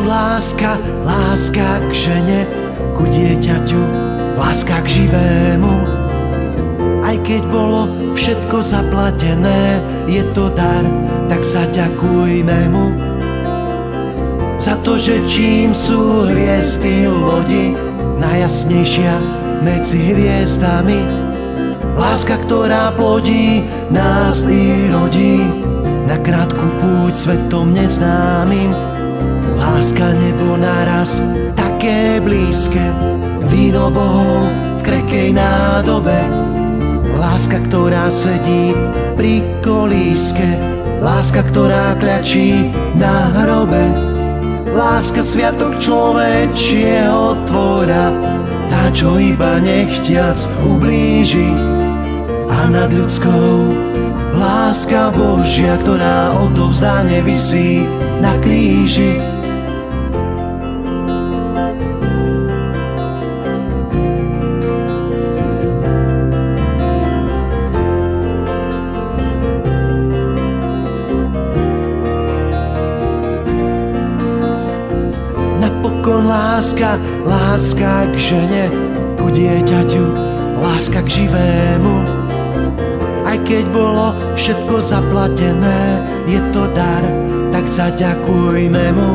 láska, láska k žene, ku dieťaťu, láska k živému. Aj keď bolo všetko zaplatené, je to dar, tak zaďakujme mu. Za to, že čím sú hviezdy lodi, najjasnejšia medzi hviezdami. Láska, ktorá plodí, nás i rodí, na krátku púť svetom neznámym. Láska nebo naraz také blízke, víno bohov v krekej nádobe. Láska, ktorá sedí pri kolíske, láska, ktorá kľačí na hrobe. Láska, sviatok človečieho tvora, tá, čo iba nechtiac ublíži. A nad ľudskou láska Božia, ktorá odovzdane visí na kríži. Napokon láska, láska k žene, ku dieťaťu, láska k živému. Aj keď bolo všetko zaplatené, je to dar, tak zaďakujme mu.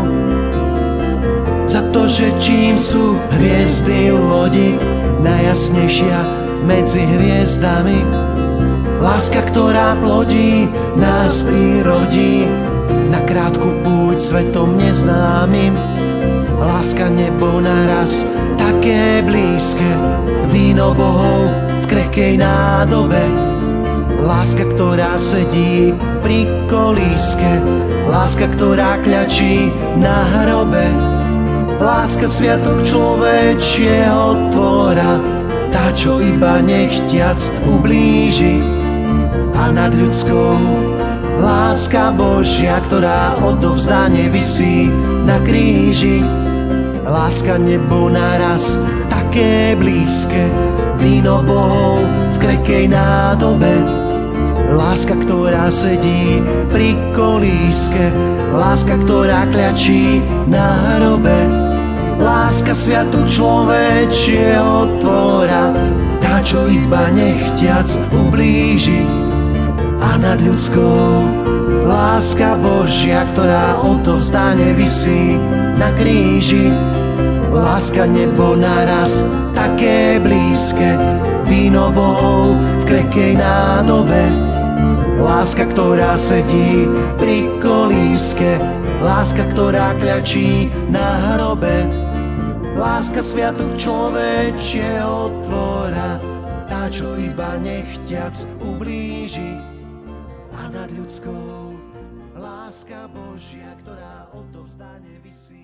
Za to, že čím sú hviezdy lodi, najjasnejšia medzi hviezdami. Láska, ktorá plodí, nás i rodí, na krátku púť svetom neznámym. Láska, nebo naraz také blízke, víno bohov v krekej nádobe. Láska, ktorá sedí pri kolíske, láska, ktorá kľačí na hrobe. Láska, sviatok človečieho tvora, tá, čo iba nechtiac ublíži. A nad ľudskou láska Božia, ktorá odovzdane visí na kríži. Láska, nebo naraz také blízke, víno bohov v krekej nádobe. Láska, ktorá sedí pri kolíske, láska, ktorá kľačí na hrobe. Láska, sviatok človečieho tvora, tá, čo iba nechtiac ublíži. A nad ľudskou láska Božia, ktorá odovzdane visí na kríži. Láska, nebo naraz také blízke, víno bohov v krekej nádobe. Láska, ktorá sedí pri kolíske, láska, ktorá kľačí na hrobe. Láska, sviatok človečieho tvora, tá, čo iba nechtiac ublíži. A nad ľudskou láska Božia, ktorá odovzdane visí